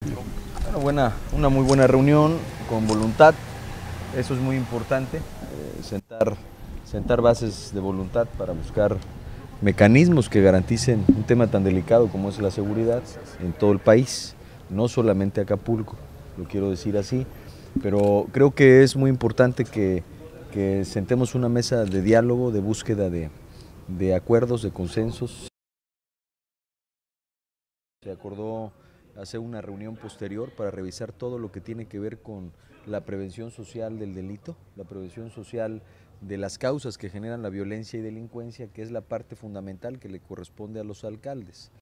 Bueno, una muy buena reunión con voluntad, eso es muy importante, sentar bases de voluntad para buscar mecanismos que garanticen un tema tan delicado como es la seguridad en todo el país, no solamente Acapulco, lo quiero decir así, pero creo que es muy importante que sentemos una mesa de diálogo, de búsqueda de acuerdos, de consensos. Se acordó hacer una reunión posterior para revisar todo lo que tiene que ver con la prevención social del delito, la prevención social de las causas que generan la violencia y delincuencia, que es la parte fundamental que le corresponde a los alcaldes.